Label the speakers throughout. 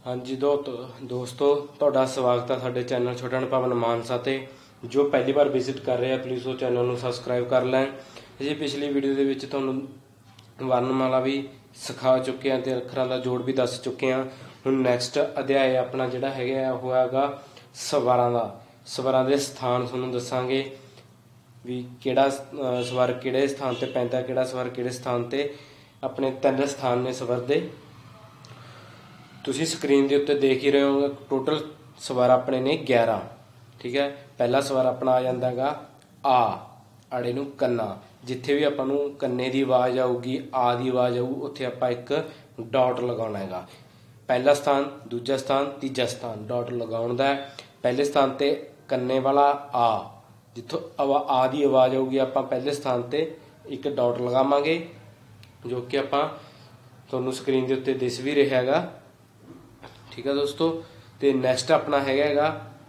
Speaker 1: हाँ जी दोस्तों ਤੁਹਾਡਾ ਸਵਾਗਤ ਹੈ ਸਾਡੇ ਚੈਨਲ ਛੋਟਾ ਭਵਨ ਮਾਨਸਾ ਤੇ। ਜੋ ਪਹਿਲੀ ਵਾਰ ਵਿਜ਼ਿਟ ਕਰ ਰਹੇ ਆ ਪਲੀਜ਼ ਉਹ ਚੈਨਲ ਨੂੰ ਸਬਸਕ੍ਰਾਈਬ ਕਰ ਲੈਣ। ਜੀ ਪਿਛਲੀ ਵੀਡੀਓ ਦੇ ਵਿੱਚ ਤੁਹਾਨੂੰ ਵਰਣਮਾਲਾ ਵੀ ਸਿਖਾ ਚੁੱਕੇ ਹਾਂ ਤੇ ਅੱਖਰਾਂ ਦਾ ਜੋੜ ਵੀ ਦੱਸ ਚੁੱਕੇ ਹਾਂ। ਹੁਣ ਨੈਕਸਟ ਅਧਿਆਇ ਆਪਣਾ ਜਿਹੜਾ ਹੈਗਾ ਉਹ ਹੈਗਾ ਸਵਰਾਂ ਦਾ। ਸਵਰਾਂ ਦੇ ਸਥਾਨ ਤੁਹਾਨੂੰ ਦੱਸਾਂਗੇ ਵੀ ਕਿਹੜਾ ਸਵਰ ਕਿਹੜੇ ਸਥਾਨ ਤੇ ਪੈਂਦਾ, ਕਿਹੜਾ ਸਵਰ ਕਿਹੜੇ ਸਥਾਨ ਤੇ। ਆਪਣੇ 3 ਸਥਾਨ ਨੇ ਸਵਰ ਦੇ, ਤੁਸੀਂ ਸਕਰੀਨ ਦੇ ਉੱਤੇ देख ही रहे हो। टोटल सवर अपने ने 11। ठीक है, पहला सवर अपना आ जाता हैगा आ, आड़े नूं कन्ना। जिथे भी आपां नूं कन्ने की आवाज़ आऊगी, आ की आवाज़ आऊ, उत्थे आपां एक डॉट लगाउणा हैगा। पहला स्थान, दूजा स्थान, तीजा स्थान डॉट लगाउण दा है। पहले स्थान ते कन्ने वाला आ, जिथों आ की आवाज़ आऊगी आपां पहले स्थान ते एक डॉट लगावांगे, जो कि आपां तुहानूं स्क्रीन के उत्ते दिस भी रहा हैगा। ठीक है दोस्तों, तो नैक्सट अपना हैगा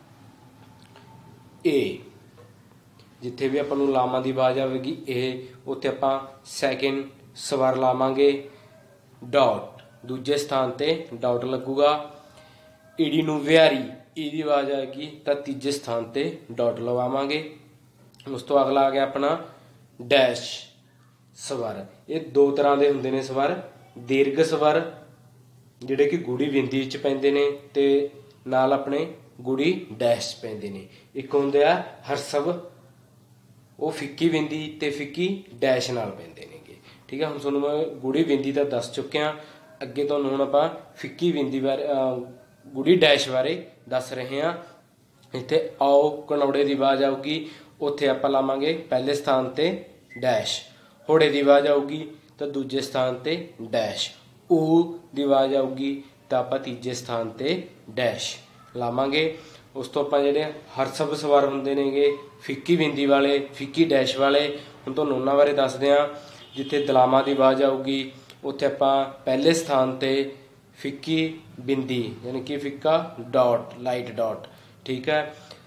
Speaker 1: ए। जिथे भी आपां नूं लावां दी आवाज़ आवेगी ए, उत्थे आपां सैकेंड सवर लावांगे डॉट। दूजे स्थान ते डॉट लगूगा। ईडी नूं विहारी ई दी आवाज़ आएगी तो तीजे स्थान ते डॉट लवावांगे। उस तो अगला आ गया अपना डैश सवर। ये 2 तरह के हुंदे ने सवर। दीर्घ सवर ਜਿਹੜੇ कि गूढ़ी बिंदी च पैंदे ने ते नाल अपने गूढ़ी डैश च पैंदे ने। एक हुंदे आ हरसव, वो फिक्की बिंदी ते फिक्की डैश नाल पैंदे नेगे। ठीक है, हुण तुहानूं मैं गूढ़ी बिंदी दा दस चुक्या, अगे तुहानूं हुण आपां फिक्की बिंदी बारे गूढ़ी डैश बारे दस रहे हैं। इत्थे आओ कनौड़े की आवाज़ आऊगी, उत्थे आपां लावांगे पहले स्थान ते डैश। होड़े की आवाज़ आऊगी तो दूजे स्थान ते डैश। ऊ की आवाज़ आऊगी तो आप तीजे स्थान ते डैश लावांगे। उस तो आप जिहड़े हरसब सवर हुंदे नेगे फिक्की बिंदी वाले, फिक्की डैश वाले, हुण तुहानूं उन्हां बारे दसदे हां। जिथे दलामां की आवाज़ आऊगी उत्थे आपां पहले स्थान ते फिक्की बिंदी यानी कि फिक्का डॉट, लाइट डॉट। ठीक है,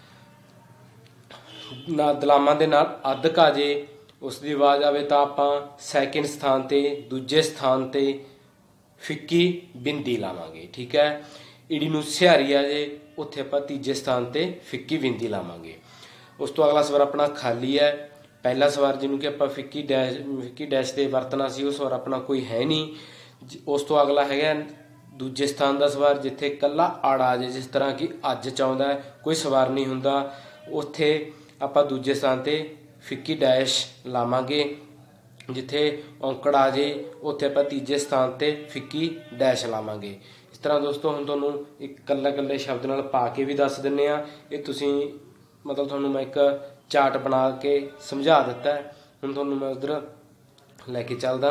Speaker 1: ना दलामां दे नाल अद्धक आ जे उसकी आवाज़ आवे तो आपां सैकेंड स्थान ते दूजे स्थान ते फिक्की बिंदी लावांगे। ठीक है, ईड़ी नूं सिहारी आ जे उत्थे आपां तीजे स्थान ते फिक्की बिंदी लावांगे। उस तो अगला स्वर अपना खाली है। पहला स्वर जिन्हों कि आपां फिक्की डैश ते वरतना सी, वो स्वर अपना कोई है नहीं। उस तो अगला है दूजे स्थान का स्वर, जिथे कल्ला अड़ आ जाए, जिस तरह कि अज चाहुंदा है, कोई स्वर नहीं हुंदा, उत्थे आपां दूजे स्थान ते फिक्की डैश लावांगे। जिथे औंकड़ आ जाए उत्थे आपां तीजे स्थान ते फिक्की डैश लावांगे। इस तरह दोस्तों हुण तुहानूं एक कल्ले शब्द नाल पा के भी दस दिंदे आ। ये तुसीं मतलब तुहानूं मैं एक चार्ट बना के समझा दिता है। हुण तुहानूं मैं उधर लैके चलदा।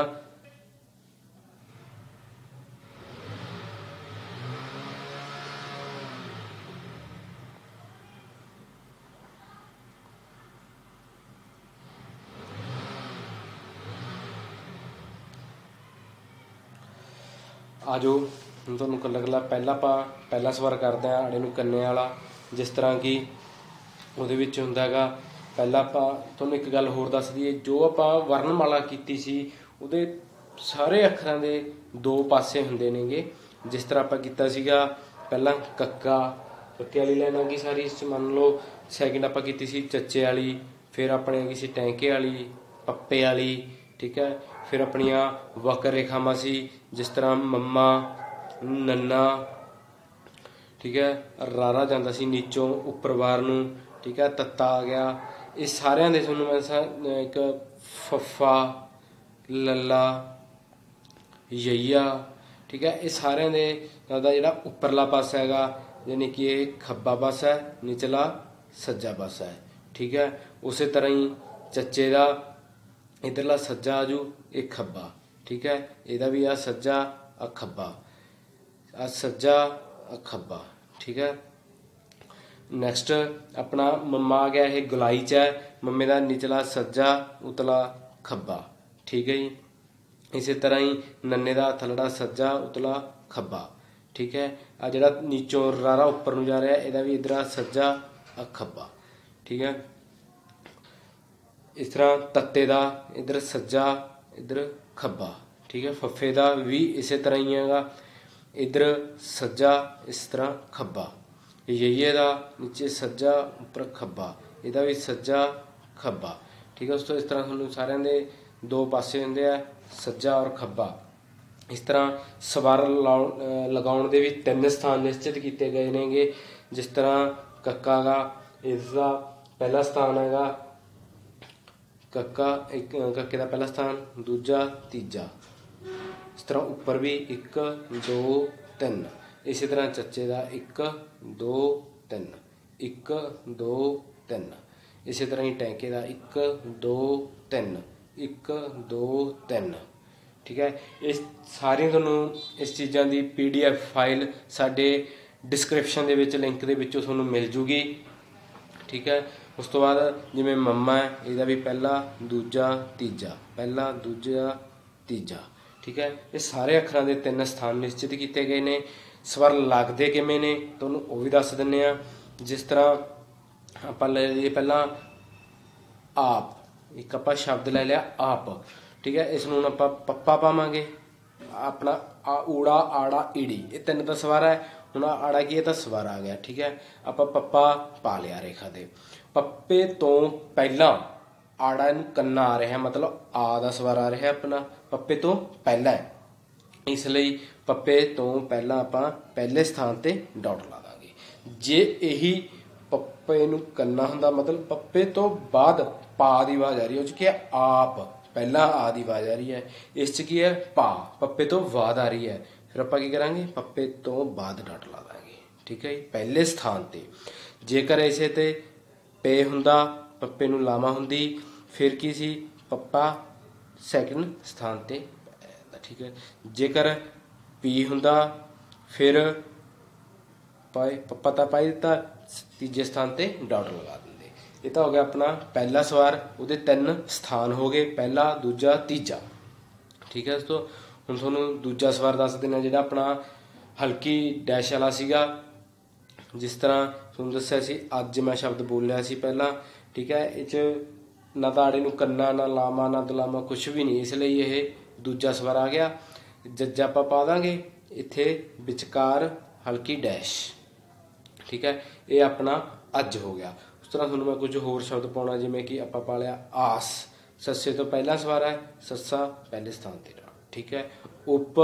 Speaker 1: आ जाओ हम तुहानूं कल्ला पहला सवर करते हैं आड़े नूं कन्ने वाला। जिस तरह कि उहदे विच हुंदा हैगा पहला आपां तुहानूं एक गल होर दस दईए, जो आपां वर्णमाला कीती सी उहदे सारे अखरां दे 2 पासे हुंदे नेगे। जिस तरह आपां कीता सीगा पहला कक्का, कक्के वाली लाइन आ गई सारी। इस मान लो सैकेंड आपां कीती सी चच्चे वाली, फिर अपने आ गई सी टैंके वाली, पप्पे वाली। ठीक है, फिर अपनिया वक्र रेखावां सी, जिस तरह मम्मा, नन्ना। ठीक है, रारा जांदा सी नीचों उपर बार नूं। ठीक है, तत्ता आ गया। इस सारिਆਂ ਦੇ ਤੁਹਾਨੂੰ मैं एक फफा, लल्ला, यईया। ठीक है, ये सारिਆਂ ਦੇ ਦਾ ਜਿਹੜਾ उपरला पासा हैगा यानी कि ये खब्बा पासा है, निचला सज्जा पासा है। ठीक है, उस तरह ही चच्चे का इधरला सज्जा आजू, एक खब्बा। ठीक है, यदा भी आ सज्जा आ खब्बा, आ सज्जा आ खब्बा। ठीक है, नैक्सट अपना मम्मा आ गया, ये गुलाई च है। मम्मे का निचला सज्जा, उतला खब्बा। ठीक है जी, इस तरह ही नन्ने का थलड़ा सज्जा, उतला खब्बा। ठीक है, आ जिहड़ा नीचों रारा उपर नूं जा रहा है, यदा भी इधर आ सज्जा आ खब्बा। ठीक है, इस तरह तत्ते का इधर सज्जा, इधर खब्बा। ठीक है, फफे का भी इस तरह ही हैगा, इधर सज्जा, इस तरह खब्बा। यही दा नीचे सज्जा, उपर खब्बा, इहदा भी सज्जा खब्बा। ठीक है दोस्तों, इस तरह तुहानूं सारिਆਂ ਦੇ दो पासे ਹੁੰਦੇ आ, सज्जा और खब्बा। इस तरह सवार लगाउण दे भी 3 स्थान निश्चित किए गए नेगे। जिस तरह कक्का गा, इसका पहला स्थान हैगा कक्का, एक कक्के का पहला स्थान, दूजा तीजा। इस तरह उपर भी 1 2 3। इसी तरह चच्चे का 1 2 3 1 2 3। इसी तरह ही टैंके का 1 2 3 1 2 3। ठीक है, इस सारी तुहानूं इस चीज़ों की PDF फाइल साडे डिस्क्रिप्शन दे विच लिंक दे विचों तुहानूं मिल जूगी। ठीक है, उस तो बाद जिवें मम्मा है, इहदा भी पहला दूजा तीजा, पहला दूजा तीजा। ठीक है, ये सारे अखरां दे 3 स्थान निश्चित किए गए ने। स्वर लगदे किवें ने तुहानूं वो भी दस दिंदे आ। जिस तरह आपां ले लईए पहला आप, एक आपां शब्द ले लिया आप। ठीक है, इस नूं हुण आपां पप्पा पावांगे, अपना ऊड़ा आड़ा ईड़ी, ये 3 दा स्वर है। हुण आड़ा की है तो स्वर आ गया। ठीक है, आपां पप्पा पा लिया रेखा दे। पप्पे तो पहला आड़ा नूं कन्ना आ रहा, मतलब आ दा स्वर आ रहा अपना, पप्पे तो पहला है, इसलिए पप्पे तो पहला आपां पहले स्थान ते डॉट ला दांगे। जे यही पप्पे नूं कन्ना हुंदा, मतलब पप्पे तो बाद पा दी आवाज़ आ रही है, उस की आप, पहला आ दी आवाज़ आ रही है, इस की है पा, पप्पे तो बाद आ रही है, फिर आपां की करांगे पप्पे तो बाद डॉट ला दांगे। ठीक है, पहले स्थान ते। जेकर इसे ते पे हुंदा, पप्पे नूं लामा हुंदी, फिर की सी पप्पा सैकेंड स्थान ते। ठीक है, जेकर पी हुंदा, फिर पाए पप्पा ता पाई दिता, तीजे स्थान ते डॉट लगा देंगे। ये तो हो गया अपना पहला स्वर, उहदे 3 स्थान हो गए, पहला दूजा तीजा। ठीक है दोस्तों, हुण तुहानूं दूजा स्वर दस देना, जिहड़ा अपना हल्की डैश वाला सीगा। जिस तरह तुहानूं दस्सिया सी, अज मैं शब्द बोलिया सी पहला। ठीक है, ये ना तो आड़े नूं कन्ना, ना लामा, ना दलामा, कुछ भी नहीं, इसलिए ये दूजा स्वर आ गया। जज्जा आपां पा दांगे, इत्थे विचकार हल्की डैश। ठीक है, ये अपना अज हो गया। उस तरह तुहानूं मैं कुछ होर शब्द पाउणा, जिवें कि आपां पा लिया आस, सस्से तो पहला स्वर है, सस्सा पहले स्थान ते। ठीक है, उप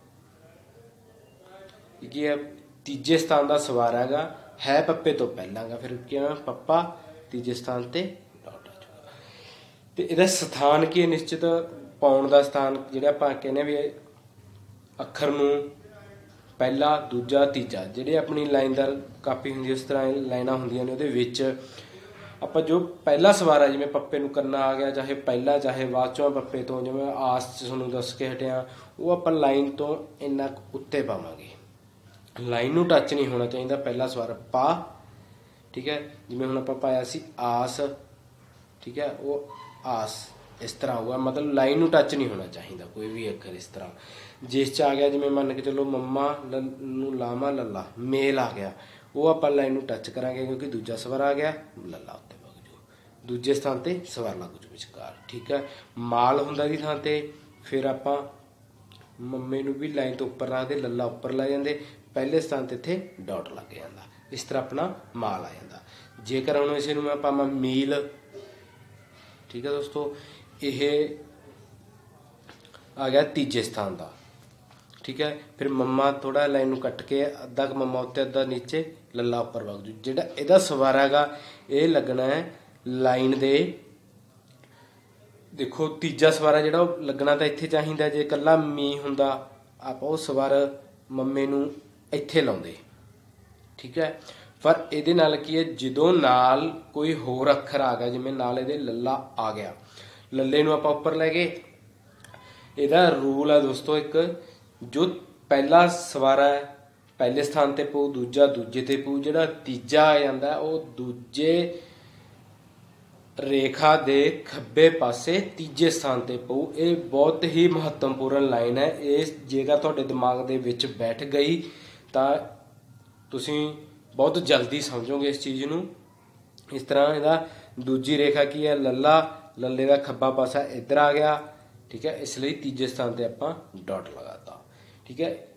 Speaker 1: की है तीजे स्थान का स्वर है पप्पे तो पहला गा, फिर क्या पप्पा तीजे स्थान ते डॉट आ जाऊगा। तो इहदा स्थान की निश्चित पाउण का स्थान, जिहड़ा आपां कहने भी अखर नूं पहला दूजा तीजा, जिहड़ी अपनी लाइनदार कापी हुंदी उस तरह लाइनां हुंदियां ने, उहदे विच आपां जो पहला स्वर है, जिवें पप्पे नूं करना आ गया, चाहे पहला चाहे बाद चों पप्पे तो, जिवें आस च तुहानूं दस के हटिया, वो आपां लाइन तो इन्ना उत्ते पावांगे, लाइन नूं टच नहीं होना चाहिए पहला स्वर पा। ठीक है, जिवें हुण आपां पाया सी आस। ठीक है, वो आस इस तरह होगा, मतलब लाइन नूं टच नहीं होना चाहिए कोई भी अखर इस तरह। जिस च आ गया, जिवें मन के चलो मम्मा नूं लामा लल्ला, मेल आ गया, वो आपां लाइन नूं टच करांगे, क्योंकि दूजा स्वर आ गया, लल्ला उत्ते वग जू, दूजे स्थान ते स्वर लग जू विचकार। ठीक है, माल हुंदा दी थां ते, फिर आपां मम्मे नूं भी लाइन तो उपर रखदे, लल्ला उपर लै जांदे, पहले स्थान ते इत्थे डॉट लग जांदा, इस तरह अपना माल आ जांदा। जेकर हुण इसे नूं मैं पावां मील। ठीक है दोस्तों, यह आ गया तीजे स्थान का। ठीक है, फिर मम्मा थोड़ा लाइन नूं कट के अद्धा क मम्मा उत्ते अद्धा नीचे, लल्ला उपर वग जू, जिहड़ा इहदा स्वर हैगा ये लगना है लाइन दे। देखो तीजा स्वर है जिहड़ा लगना तो इत्थे चाहिदा, जे कल्ला मी हुंदा आपां वो स्वर मम्मे नूं इत्थे लाउंदे। ठीक है, पर इहदे नाल की है, जदों नाल कोई होर अखर आ गया, जिवें नाल इहदे लल्ला आ गया, लल्ले नूं आपां उपर लै गए। इहदा रूल है दोस्तों एक, जो पहला स्वर है पहले स्थान ते पऊ, दूजा दूजे ते पऊ, जिहड़ा तीजा आ जांदा वो दूजे रेखा दे खब्बे पासे तीजे स्थान ते पऊ। ये बहुत ही महत्वपूर्ण लाइन है, ये जेकर तुहाडे दिमाग दे विच बैठ गई तां तुसीं बहुत जल्दी समझोगे इस चीज़ नूं। इस तरह इहदा दूजी रेखा की है लल्ला, लल्ले का खब्बा पासा इधर आ गया। ठीक है, इसलिए तीजे स्थान ते आपां डॉट लगाता। ठीक है,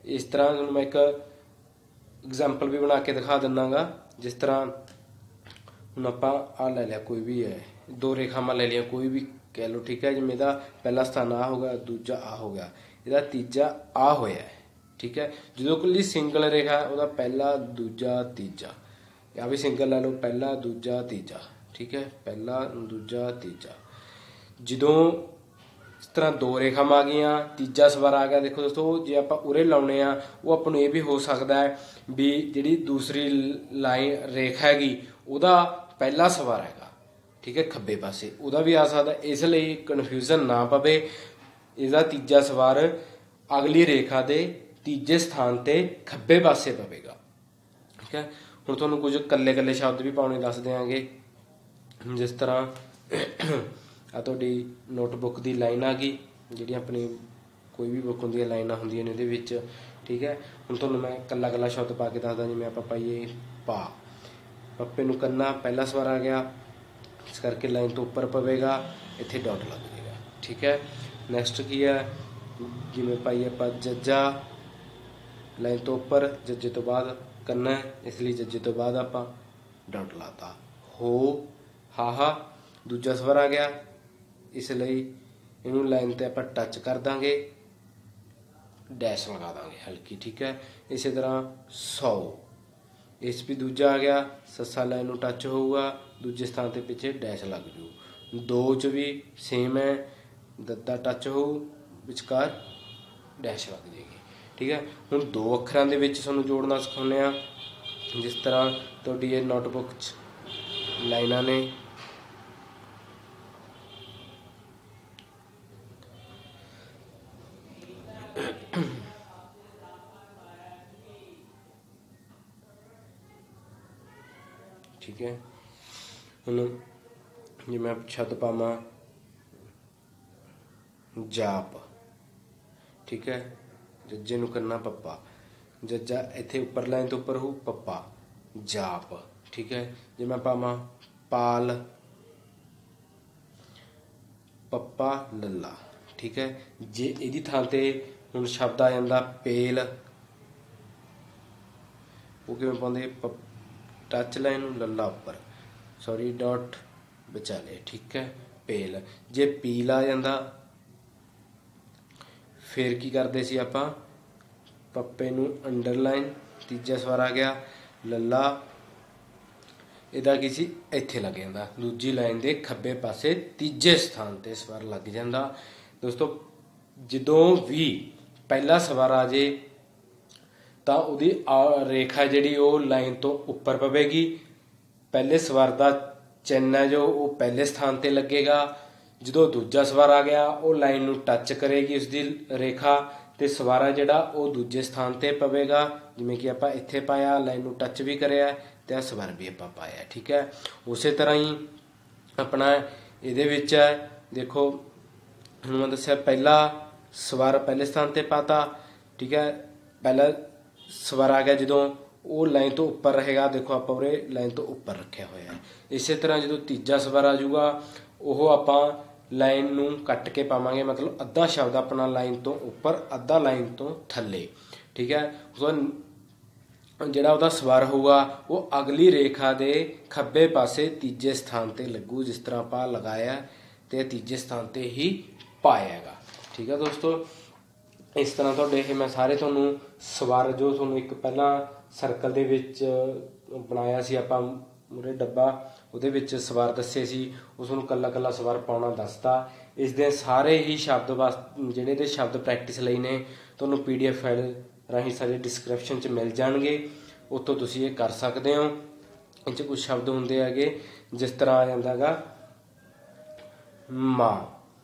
Speaker 1: इस तरह तुहानूं मैं एक एग्जाम्पल भी बना के दिखा दिना गा। जिस तरह हुण आपां आ लै लिया कोई भी है, दो रेखावां ले लिया कोई भी कह लो, ठीक है। जिवें इहदा पहला स्थान आ हो गया, दूजा आ हो गया, इहदा तीजा आ होया है, ठीक है। जो कल्ली सिंगल रेखा उहदा पहला दूजा तीजा, या भी सिंगल लै लो, पहला दूजा तीजा, ठीक है, पहला दूजा तीजा। जदों इस तरह दो रेखावां आ गईयां, तीजा सवार आ गया, देखो दोस्तों जे आपां उरे लाउने आ वो आपां नूं ये भी हो सकदा है भी जिहड़ी दूसरी लाइन रेखा हैगी उहदा पहला सवार हैगा, ठीक है, खब्बे पासे उहदा भी आ सकदा। इसलिए कन्फ्यूजन ना पवे, इसदा तीजा सवार अगली रेखा दे तीजे स्थान ते खब्बे पासे पवेगा, ठीक है। हुण तुहानूं कुछ कल्ले कल्ले शब्द भी पाउणे दस देंगे। जिस तरह आ तुहाडी नोटबुक की लाइन आ गई, जिहड़ी अपनी कोई भी बुक होंदी है लाइनां होंदियां ने इहदे विच, ठीक है। हुण तुहानूं मैं कल्ला कल्ला शब्द पा के दसदा, जिवें आपां पाईए पा, पप्पे नूं कन्ना पहला सवार आ गया, इस करके लाइन तो उपर पवेगा, इत्थे डॉट लग जाएगा, ठीक है। नैक्सट की है, जिवें पाईए आपां जज्जा, लाइन तो उपर, जज्जे तो बाद कन्ना है, इसलिए जज्जे तो बाद आपां डॉट लाता। हो हा दूजा स्वर आ गया, इसलिए इनू लाइन ते आपां टच कर देंगे, डैश लगा देंगे हल्की, ठीक है। इस तरह 100, इस भी दूजा आ गया, ससा लाइन नू टच होगा, दूजे स्थान के पिछे डैश लग जू। 2 च भी सेम है, दद्दा टच हो, विचकार डैश लग जाएगी, ठीक है। हुण 2 अखरां दे विच तुहानूं जोड़ना सिखाउने आ। जिस तरह तुहाडी ये नोटबुक च लाइनां ने, ठीक है। हुण जे मैं शब्द पावां जाप, ठीक है, जज्जे नूं करना पप्पा, जज्जा इत्थे उपर लाइन तो उपर हो, पप्पा जाप, ठीक है। जे मैं पावां पाल, पप्पा लल्ला, ठीक है। जे इहदी थां ते हुण शब्द आ जांदा पेल, वो किवें पाउंदे, टच लाइन नूं लल्ला उपर, सॉरी डॉट विचाले, ठीक है, पेल। जे पील आ जांदा फिर की करदे सी आपां, पप्पे नूं अंडरलाइन, तीजा स्वर आ गया, लल्ला इहदा की सी इत्थे लग जांदा, दूजी लाइन दे खब्बे पासे तीजे स्थान ते स्वर लग जांदा। दोस्तों जदों भी पहला स्वर आ जे तां उहदी रेखा जिहड़ी वो लाइन तो उपर पवेगी, पहले स्वर दा चिन्ह है जो वो पहले स्थान ते लगेगा। जो दूजा स्वर आ गया वो लाइन नूं टच करेगी उसकी रेखा, तो स्वर है जिहड़ा वो दूजे स्थान ते पवेगा। जिवें कि आपां इत्थे पाया, लाइन नूं टच भी करिया ते स्वर भी आपां पाया, ठीक है। उस तरह ही अपना इहदे विच है, देखो हुण मैं दस्सिया पहला स्वर पहले स्थान ते पाता, ठीक है। पहला स्वर आ गया जदों वो लाइन तो उपर रहेगा, देखो आप उरे लाइन तो उपर रखा हुआ है। इस तरह जो तीजा स्वर आ जाऊगा वो आपां लाइन नूं कट के पावांगे, मतलब अद्धा शब्द अपना लाइन तो उपर अद्धा लाइन तो थल्ले, ठीक है। जिहड़ा उहदा स्वर होगा वो अगली रेखा दे खब्बे पासे तीजे स्थान ते लगू, जिस तरह आपां लगाया ते तीजे स्थान ते ही पाएगा, ठीक है दोस्तों। इस तरह तुहाडे मैं सारे तुहानूं स्वर जो तुहानूं एक पहला सर्कल दे विच बनाया सी आपां मुरे डब्बा, उहदे विच स्वर दस्से सी, उस नूं कल्ला कल्ला स्वर पाउणा दसता। इस दे सारे ही शब्द जिहड़े दे शब्द प्रैक्टिस लई ने तुहानूं PDF फाइल राਹੀਂ सारे डिस्क्रिप्शन च मिल जाणगे, उत्तों तुसीं ये कर सकदे हो। इह 'च कुछ शब्द हुंदे हैगे, जिस तरह आ जांदा गा मां,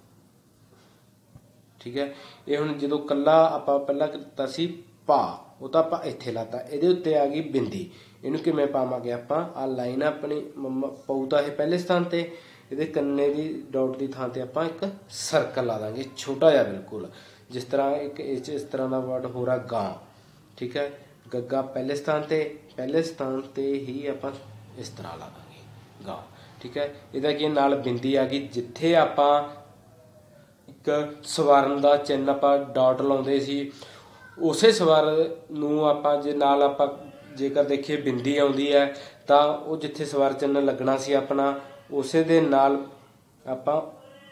Speaker 1: ठीक है। ये हुण जदों कल्ला आपां पहला कीता सी पा, वो तो आपां इत्थे लाता, इहदे उत्ते आ गई बिंदी, इहनूं किवें पावांगे आपां, आ लाइन अपनी पऊ तां इह पहले स्थान ते, इहदे कन्ने दी डॉट की थां ते आपां एक सर्कल ला देंगे छोटा जिहा बिल्कुल। जिस तरह एक इस तरह का वर्ड हो रहा गां, ठीक है, गग्गा पहले स्थान ते ही आपां इस तरह ला देंगे गां, ठीक है। इहदा की नाल बिंदी आ गई, जिथे आपां एक स्वर्ण का चिन्ह आपां डॉट लाउंदे सी ਉਸੇ ਸਵਰ ਨੂੰ ਆਪਾਂ ਜੇ ਨਾਲ ਆਪਾਂ ਜੇਕਰ ਦੇਖੀਏ ਬਿੰਦੀ ਆਉਂਦੀ ਹੈ ਤਾਂ ਉਹ ਜਿੱਥੇ ਸਵਰ ਚਿੰਨ੍ਹ ਲੱਗਣਾ ਸੀ ਆਪਣਾ ਉਸੇ ਦੇ ਨਾਲ ਆਪਾਂ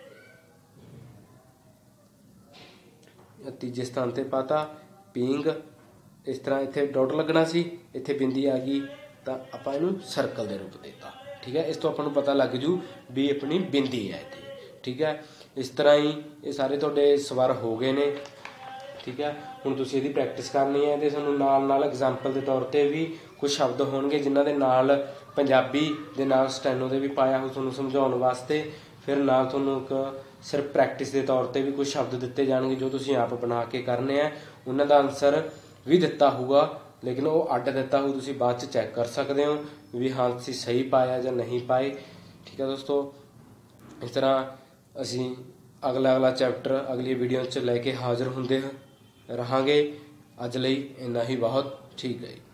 Speaker 1: ਤੀਜੇ ਸਥਾਨ ਤੇ ਪਾਤਾ ਪੀਂਗ। ਇਸ ਤਰ੍ਹਾਂ ਇੱਥੇ ਡਾਟ ਲੱਗਣਾ ਸੀ, ਇੱਥੇ ਬਿੰਦੀ ਆ ਗਈ ਤਾਂ ਆਪਾਂ ਇਹਨੂੰ ਸਰਕਲ ਦੇ ਰੂਪ ਦਿੱਤਾ। ਠੀਕ ਹੈ, ਇਸ ਤੋਂ ਆਪਾਂ ਨੂੰ ਪਤਾ ਲੱਗ ਜੂ ਵੀ ਆਪਣੀ ਬਿੰਦੀ ਹੈ ਇੱਥੇ। ਠੀਕ ਹੈ, ਇਸ ਤਰ੍ਹਾਂ ਹੀ ਇਹ ਸਾਰੇ ਤੁਹਾਡੇ ਸਵਰ ਹੋ ਗਏ ਨੇ। ਠੀਕ ਹੈ, ਹੁਣ ਤੁਸੀਂ ਇਹਦੀ ਪ੍ਰੈਕਟਿਸ ਕਰਨੀ ਹੈ ਤੇ ਤੁਹਾਨੂੰ ਨਾਲ ਨਾਲ ਐਗਜ਼ਾਮਪਲ ਦੇ ਤੌਰ 'ਤੇ ਵੀ ਕੁਝ ਸ਼ਬਦ ਹੋਣਗੇ ਜਿਨ੍ਹਾਂ ਦੇ ਨਾਲ ਪੰਜਾਬੀ ਦੇ ਨਾਲ ਸਟੈਨੋ ਦੇ ਵੀ ਪਾਇਆ ਹੋ ਤੁਹਾਨੂੰ ਸਮਝਾਉਣ ਵਾਸਤੇ। ਫਿਰ ਨਾਲ ਤੁਹਾਨੂੰ ਇੱਕ ਸਿਰਫ ਪ੍ਰੈਕਟਿਸ ਦੇ ਤੌਰ 'ਤੇ ਵੀ ਕੁਝ ਸ਼ਬਦ ਦਿੱਤੇ ਜਾਣਗੇ ਜੋ ਤੁਸੀਂ ਆਪ ਬਣਾ ਕੇ ਕਰਨੇ ਆ। ਉਹਨਾਂ ਦਾ ਆਨਸਰ ਵੀ ਦਿੱਤਾ ਹੋਊਗਾ ਲੇਕਿਨ ਉਹ ਅੱਡ ਦਿੱਤਾ ਹੋਊ, ਤੁਸੀਂ ਬਾਅਦ 'ਚ ਚੈੱਕ ਕਰ ਸਕਦੇ ਹੋ ਵੀ ਹਾਂ ਤੁਸੀਂ ਸਹੀ ਪਾਇਆ ਜਾਂ ਨਹੀਂ ਪਾਏ। ਠੀਕ ਹੈ ਦੋਸਤੋ, ਇਸ ਤਰ੍ਹਾਂ ਅਸੀਂ ਅਗਲਾ ਚੈਪਟਰ ਅਗਲੀ ਵੀਡੀਓ 'ਚ ਲੈ ਕੇ ਹਾਜ਼ਰ ਹੁੰਦੇ ਰਹਾਂਗੇ। ਅੱਜ ਲਈ ਇੰਨਾ ਹੀ ਬਹੁਤ। ਠੀਕ ਹੈ ਜੀ।